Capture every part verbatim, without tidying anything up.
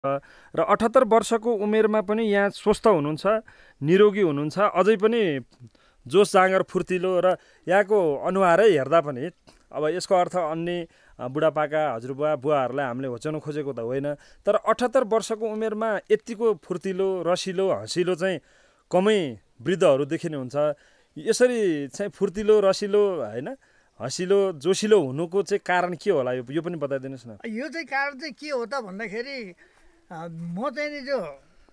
र अठहत्तर वर्षको उमेरमा पनि यहाँ स्वस्थ हुनुहुन्छ, निरोगी हुनुहुन्छ, अझै पनि जोस जाँगर फुर्तिलो र यहाँको अनुहारै हेर्दा पनि अब यसको अर्थ अन्य बुढापाका हजुरबुवा बुवाहरूलाई हामीले होच्याउन खोजेको त होइन, तर अठहत्तर वर्षको उमेरमा यतिको फुर्तिलो रसिलो हँसिलो चाहिँ कमै वृद्धहरू देखिने हुन्छ। यसरी चाहिँ फुर्तिलो रसिलो होइन हँसिलो जोसिलो हुनुको चाहिँ कारण के होला यो यो पनि बताइदिनुहोस् न। यो चाहिँ कारण चाहिँ के हो त भन्दाखेरि म चाहिँ नि जो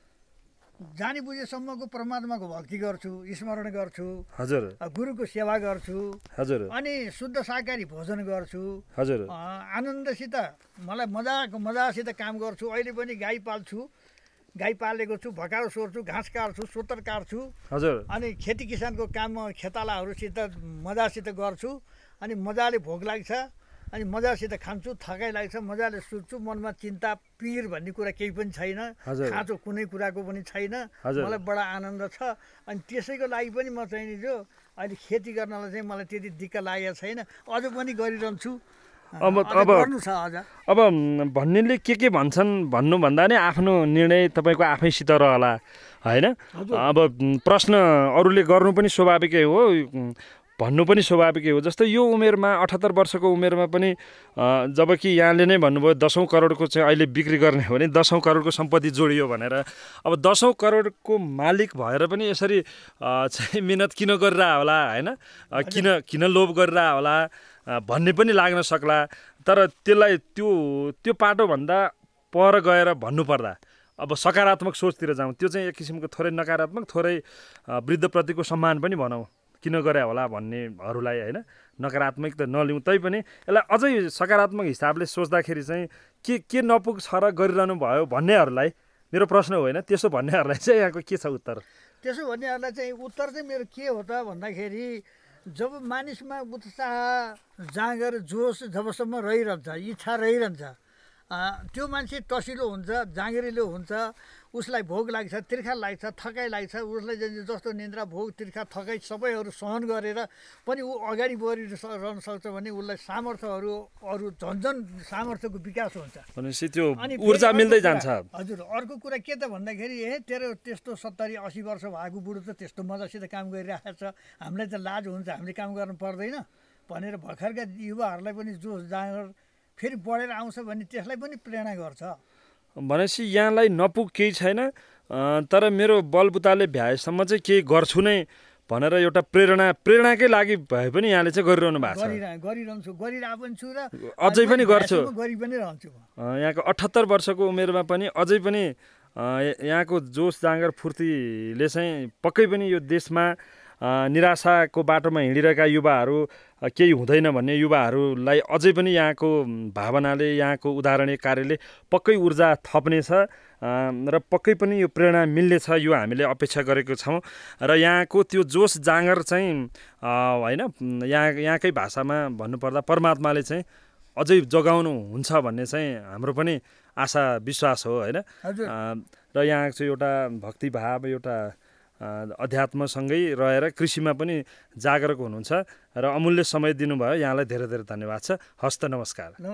जानी बुझेसम्मको परमात्माको भक्ति गर्छु, स्मरण गर्छु, हजुर, गुरुको सेवा गर्छु, हजुर, अनि शुद्ध शाकाहारी भोजन गर्छु, हजुर, आनन्दसित मलाई मजाको मजासित काम गर्छु। अहिले पनि गाई पाल्छु, गाई पालेको छु, भकारो सोर्छु, घाँस काट्छु, सोतर काट्छु, हजुर, अनि खेती किसानको काम खेतालाहरूसित मजासित गर्छु। अनि मजाले भोक लाग्छ, अनि मजासित खान्छु, थकाइ लाग्छ, मजाले सुत्छु, मनमा चिन्ता पिर भन्ने कुरा केही पनि छैन, खाँचो कुनै कुराको पनि छैन, मलाई बडा आनन्द छ। अनि त्यसैको लागि पनि म चाहिँ नि जो अहिले खेती गर्नलाई चाहिँ मलाई त्यति दिक्क लागेको छैन, अझ पनि गरिरहन्छु। अब अब गर्नु छ अझ। अब भन्नेले के के भन्छन् भन्नुभन्दा नि आफ्नो निर्णय तपाईँको आफैसित रहला होइन। अब प्रश्न अरूले गर्नु पनि स्वाभाविकै हो, भन्नु पनि स्वाभाविकै हो। जस्तै यो उमेरमा अठहत्तर वर्षको उमेरमा पनि जबकि यहाँले नै भन्नुभयो दसौँ करोडको चाहिँ अहिले बिक्री गर्ने हो भने दसौँ करोडको सम्पत्ति जोडियो भनेर, अब दसौँ करोडको मालिक भएर पनि यसरी चाहिँ मिहिनेत किन गरिरह होला होइन, किन किन लोभ गरिरह होला भन्ने पनि लाग्न सक्ला। तर त्यसलाई त्यो त्यो पाटोभन्दा पर गएर भन्नुपर्दा अब सकारात्मक सोचतिर जाउँ, त्यो चाहिँ एक किसिमको थोरै नकारात्मक थोरै वृद्धप्रतिको सम्मान पनि भनौँ, किन गरे होला भन्नेहरूलाई होइन, नकारात्मक त नलिउँ, तैपनि यसलाई अझै सकारात्मक हिसाबले सोच्दाखेरि चाहिँ के के नपुग छ र गरिरहनु भयो भन्नेहरूलाई, मेरो प्रश्न होइन त्यसो भन्नेहरूलाई चाहिँ यहाँको के छ उत्तर? त्यसो भन्नेहरूलाई चाहिँ उत्तर चाहिँ मेरो के हो त भन्दाखेरि जब मानिसमा उत्साह जाँगर जोस जबसम्म रहिरहन्छ, इच्छा रहिरहन्छ, त्यो मान्छे टसिलो हुन्छ, जाँगरिलो हुन्छ, उसलाई भोक लाग्छ, तिर्खा लाग्छ, थकाइ लाग्छ, उसलाई जस्तो निन्द्रा भोक तिर्खा थकाइ सबैहरू सहन गरेर पनि ऊ अगाडि बढिरहन सक्छ भने उसलाई सामर्थ्यहरू अरू झन्झन सामर्थ्यको विकास हुन्छ, भनेपछि त्यो ऊर्जा मिल्दै जान्छ। हजुर, अर्को कुरा के त भन्दाखेरि ए तेरो त्यस्तो सत्तरी असी वर्ष भएको बुढो त त्यस्तो मजासित काम गरिरहेको छ, हामीलाई त लाज हुन्छ, हामीले काम गर्नु पर्दैन भनेर भर्खरका युवाहरूलाई पनि जोस जाँगर फेरि बढेर आउँछ भने त्यसलाई पनि प्रेरणा गर्छ। भनेपछि यहाँलाई नपुग केही छैन, तर मेरो बलबुताले भ्याएसम्म चाहिँ केही गर्छु नै भनेर एउटा प्रेरणा प्रेरणाकै लागि भए पनि यहाँले चाहिँ गरिरहनु भएको छ। गरिरहन्छु, गरिरहेको पनि छु र अझै पनि गर्छु, गरि पनि रहन्छु। यहाँको अठहत्तर वर्षको उमेरमा पनि अझै पनि यहाँको जोस जाँगर फुर्तीले चाहिँ पक्कै पनि यो देशमा निराशाको बाटोमा हिँडिरहेका युवाहरू, केही हुँदैन भन्ने युवाहरूलाई अझै पनि यहाँको भावनाले यहाँको उदाहरणीय कार्यले पक्कै ऊर्जा थप्नेछ र पक्कै पनि यो प्रेरणा मिल्नेछ, यो हामीले अपेक्षा गरेको छौँ। र यहाँको त्यो जोस जाँगर चाहिँ होइन यहाँ यहाँकै भाषामा भन्नुपर्दा परमात्माले चाहिँ अझै जगाउनु हुन्छ भन्ने चाहिँ हाम्रो पनि आशा विश्वास हो होइन। र यहाँ चाहिँ एउटा भक्तिभाव एउटा अध्यात्मसँगै रहेर कृषिमा पनि जागरक हुनुहुन्छ र अमूल्य समय दिनुभयो, यहाँलाई धेरै धेरै धन्यवाद छ। हस्त नमस्कार।